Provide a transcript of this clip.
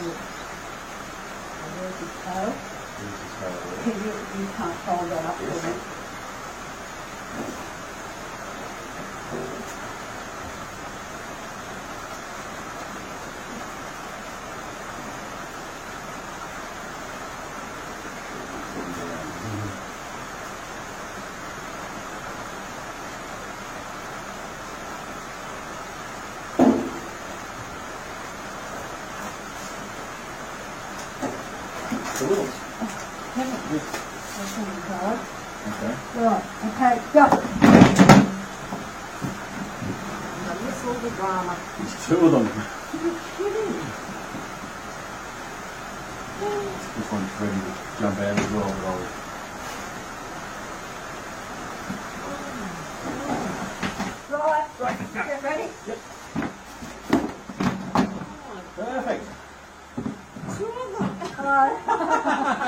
There's his toe. You can't hold that up for me. The wheels. Okay. Right, okay, go. I miss all the drama. There's two of them. You're kidding. This one's ready to jump out as well, but I'll... Right, get ready? Yep. Perfect. Two of them.